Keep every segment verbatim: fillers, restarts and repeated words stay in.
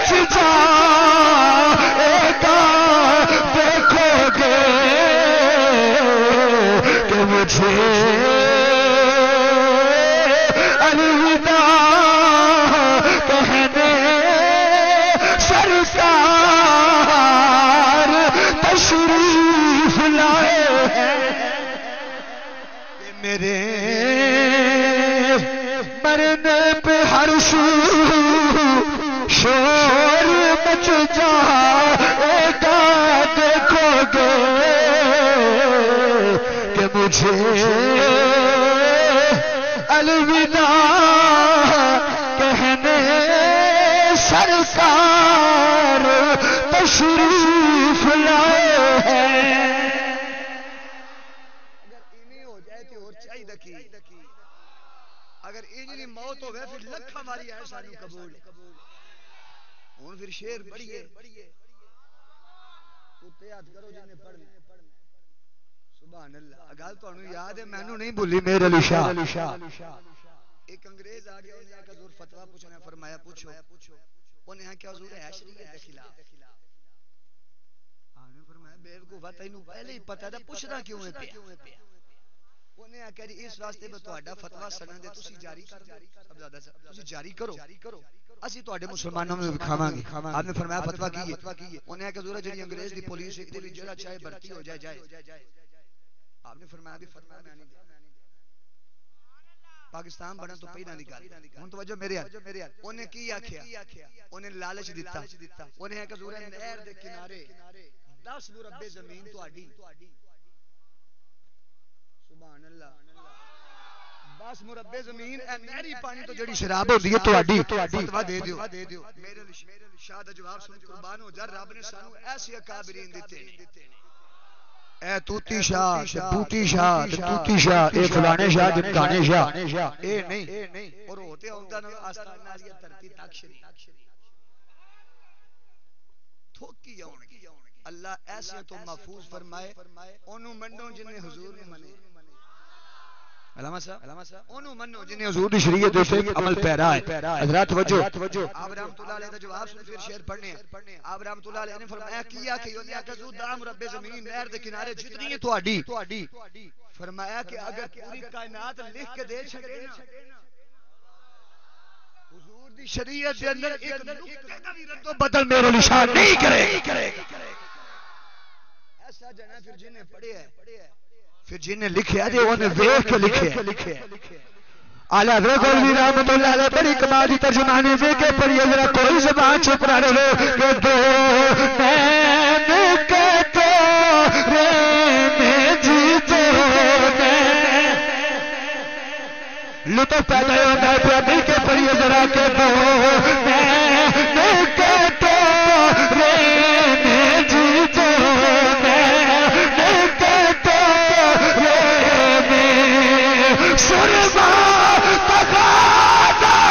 مچ جائے گا دیکھو گے کہ مجھے الوداع کہنے سرکار تشریف لائے ہیں کہ میرے مرنے پہ ہر شو شور مچ جائے گا دیکھو گے کہ مجھے الوداع کہنے سرکار تشریف لائے ہیں. اگر ایمی ہو جائے تو اور چاہیے دکی اگر ایجنی موت ہو گئے پھر لکھ ہماری ہے سانو قبول ہوں پھر شیر بڑھیے کتے ہاتھ کرو جنہیں پڑھنے سبحان اللہ. گل تانوں یاد ہے مینوں نہیں بھولی میرے علی شاہ ایک انگریز آ گیا انہیں آکا حضور فتویٰ پوچھنا فرمایا پوچھو انہیں آکا حضور ہے شریعت کے خلاف آنے فرمایا بیوقوفا تینوں پہلے ہی پتہ تھا پوچھنا کیوں ہے پیا انہیں آکا جی اس واسطے میں تہاڈا فتویٰ سنن دے تسی جاری کر دو سب زیادہ تسی جاری کرو اسی تہاڈے مسلمانوں میں کھاواں گے. آپ نے فرمایا فتویٰ کی ہے انہیں آکا حضور جڑی انگریز دی پولیس ایک دے جڑا چاہے بھرتی ہو جائے جائے. آپ نے فرمایا بھی فتویٰ میں نہیں دیا پاکستان بڑھن تو پہلا نہیں گل ہن توجہ میرے ہاتھ انہیں کی آکھیا انہیں لالچ دیتا انہیں کہ حضور نہر دے کنارے دس مربع زمین تہاڈی سبحان اللہ دس مربع زمین اے نہری پانی تو جڑی شراب ہوندی ہے تہاڈی فتویٰ دے دیو. میرے شاہ دا جواب سن قربان ہو جا رب نے سانو ایسے اکابرین دتے اے توتی شاہ بوٹی شاہ توتی شاہ اے فلانے شاہ جمکانے شاہ اے نہیں اور ہوتے ہوندا نہ آستان ناریہ دھرتی تک شریف تھوکی جاؤں گی اللہ ایسے تو محفوظ فرمائے انہوں منو جنہیں حضور نے منے علامہ صاحب انہوں منو جنہیں حضور دی شریعت دے عمل پیرا ہے. حضرات توجہ آپ رحمت اللہ علیہ دا جواب سن پھر شعر پڑھنے ہیں. آپ رحمت اللہ علیہ نے فرمایا کیا کہ انہوں نے کہا حضور دا مربع زمین نہر دے کنارے جتنی ہے تہاڈی فرمایا کہ اگر پوری کائنات لکھ کے دے چھڑے نا حضور دی شریعت دے اندر ایک نقطے دا بھی رد و بدل میرے نشان نہیں کرے ایسا جنا پھر جنہیں پڑھے ہے پھر جنہیں لکھے ہے انہیں ویکھ کے لکھے ہے. اعلیٰ حضرت گولوی رحمت اللہ علیہ بڑی کمالی ترجمانی دے کے پڑھیے ذرا کوئی زبان چھپ رہے ہو کہ دو نین کے تو رہنے جیتے لطف پیدا ہوتا ہے پیا دل کے پڑھیے ذرا کہ دو نین کے تو رہنے جیتے سرما تقاضا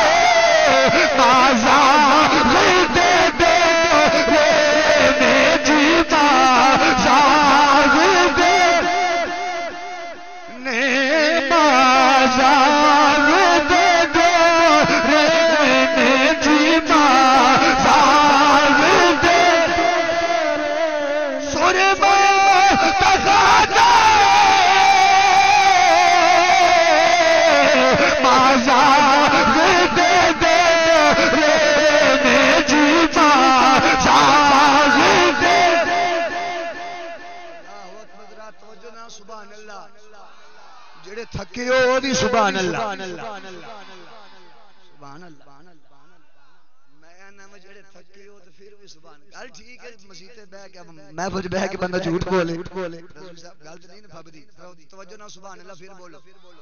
مازا دے دے میں جیتا زاغ دے نے مازا دے دے میں جیتا زاغ دے سرما تقاضا دے دے میں جیتا ساز دے اللہ اکبر توجہ نا سبحان اللہ جڑے تھکے ہو دی سبحان اللہ سبحان اللہ میں نام جڑے تھکے ہو تو پھر بھی سبحان گل ٹھیک ہے مسجد بیٹھ کے میں کچھ بیٹھ کے بندہ جھوٹ بولے رسول صاحب گل نہیں پھبدی توجہ نا سبحان اللہ پھر بولو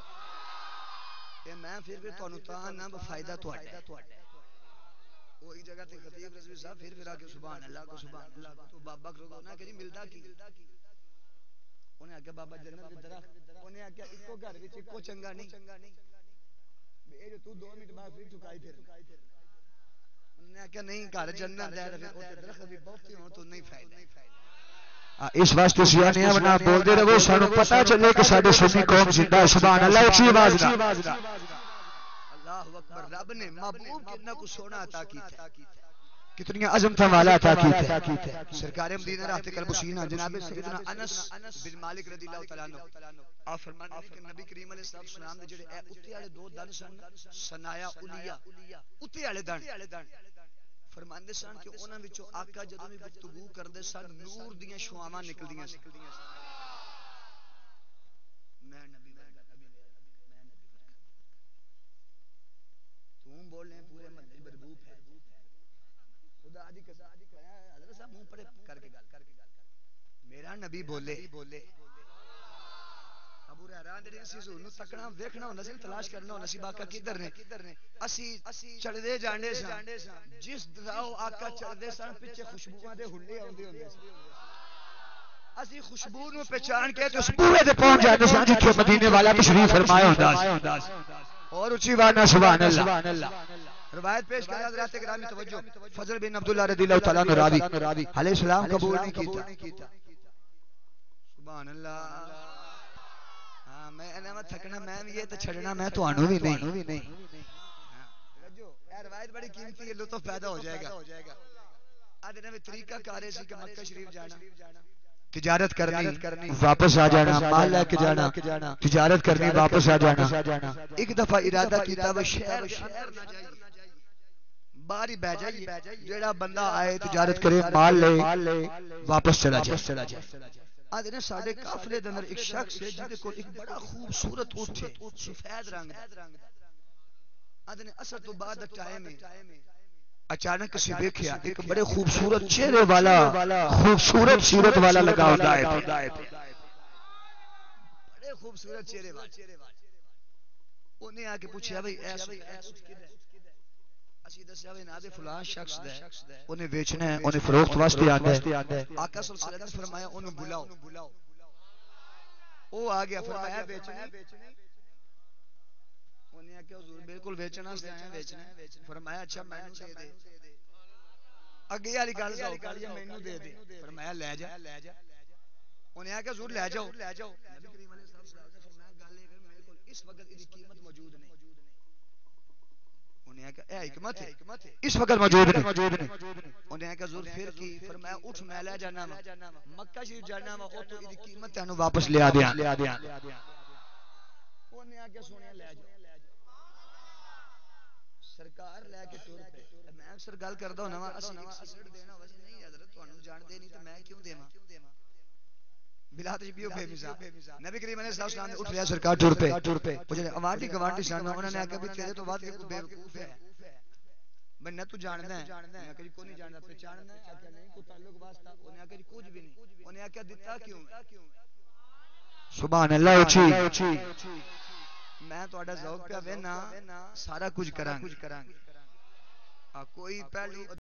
کہ میں پھر بھی تانوں تاں نہ فائدہ تہاڈا وہی جگہ تے خطیب رضوی صاحب پھر پھر آ کے سبحان اللہ کو سبحان اللہ تو بابا کو نہ کہ ملدا کی انہیں آ کے بابا جنت دے درخت انہیں آ کے اکو گھر وچ اکو چنگا نہیں اے جو تو دو منٹ بعد پھر چکائی پھر انہیں آ کے نہیں گھر جنت دے پھر اوتے درخت بھی بہت ہون تو نہیں فائدہ اس واسطے سیانے بنا بول دے رہو سانو پتہ چلے کہ ساڈے سنی قوم زندہ ہے سبحان اللہ اچھی آواز نہ اللہ اکبر رب نے محبوب کتنا کو سونا عطا کیتا کتنی عظمت والا عطا کیتا ہے سرکار مدینہ رات قلب سینہ جناب سیدنا انس بن مالک رضی اللہ تعالی عنہ آپ فرماتے ہیں کہ نبی کریم علیہ الصلوۃ والسلام دے جڑے اے اوتے والے دو دن سن سنایا اولیا اوتے والے دن فرماندے سن کہ انہاں وچوں آقا جدوں بھی گفتگو کردے سن نور دیاں شعاواں نکلدیاں سن میں نبی ورگا کبھی میں نبی ورگا تم بول رہے پورے محلے بدبو پھیل خدا دی قسم حضرت صاحب منہ پڑے کر کے گل کر کے گل میرا نبی بولے ابو حیران دے سی حضور نو تکنا ویکھنا ہوندا سی تلاش کرنا ہوندا سی باقا کدھر نے اسی چڑھدے جاندے سن جس راہ آقا چڑھدے سن پیچھے خوشبوواں دے ہلے اوندے ہوندے سن اسی خوشبو نو پہچان کے اس پورے تے پہنچ جاندے سن جتھے مدینے والا تشریف فرمایا ہوندا سی اور اونچی آواز نال سبحان اللہ روایت پیش کر حضرات گرامی توجہ فضل بن عبداللہ رضی اللہ تعالی عنہ راوی علیہ السلام قبول نہیں کیتا سبحان اللہ ہاں میں انہاں تھکنا میں بھی یہ تے چھڑنا میں تانوں بھی نہیں توجہ اے روایت بڑی قیمتی ہے لطف پیدا ہو جائے گا اد نے طریقہ کارے سی کہ مکہ شریف جانا تجارت کرنی واپس آ جانا مال لے کے جانا تجارت کرنی واپس آ جانا ایک دفعہ ارادہ کیتا وہ شہر اندر نہ جائے باہر ہی بیٹھ جائے جیڑا بندہ آئے تجارت کرے مال لے واپس چلا جائے آج نے ساڑھے قافلے دنر ایک شخص ہے جنہے کو ایک بڑا خوبصورت اونٹ ہے سفید رنگ آج نے اثر تو بعد ٹائم ہے اچانک کسی دیکھیا ایک بڑے خوبصورت چہرے والا خوبصورت صورت والا لگا ہوتا ہے بڑے خوبصورت چہرے والا انہیں آ کے پوچھا بھائی ایسا اسی دسیا بھائی نادے فلان شخص دے انہیں بیچنا ہے انہیں فروخت واسطے آندا ہے آقا صلی اللہ علیہ وسلم نے فرمایا انہیں بلاؤ وہ آ گیا فرمایا بیچنا انہیں کہا حضور بالکل بیچنا سے آئے بیچنا فرمایا اچھا میں نے دے دے اگے والی گل سو کر یہ مینوں دے دے فرمایا لے جا انہیں کہا حضور لے جاؤ نبی کریم علیہ السلام نے فرمایا گل ہے میرے کول اس وقت اس کی قیمت موجود نہیں انہیں کہا اے حکمت ہے اس وقت موجود نہیں انہیں کہا حضور پھر کی فرمایا اٹھ میں لے جانا مکہ شریف جانا وا او تو اس کی قیمت تینوں واپس لے آ دیاں انہیں کہا سونیا لے جا سرکار لے کے ٹر پے میں اکثر گل کردا ہوں نا اسی ایک سگریٹ دینا واسطے نہیں حضرت تانوں جان دے نہیں تے میں کیوں دیواں بلا تشبیہ بے مثال نبی کریم علیہ السلام نے اٹھ لیا سرکار ٹر پے وہ جو گوانڈی گوانڈی سن انہوں نے کہا بھی تیرے تو بعد کوئی بیوقوف ہے میں نہ تو جاندا ہے میں کہ کوئی نہیں جاندا پہچاننا ہے کہ نہیں کوئی تعلق واسطہ انہیں کہا کچھ بھی نہیں انہیں کہا دیتا کیوں سبحان اللہ اچھی میں تہاڈا ذوق پہ وینا سارا کچھ کراں گے کوئی پہلو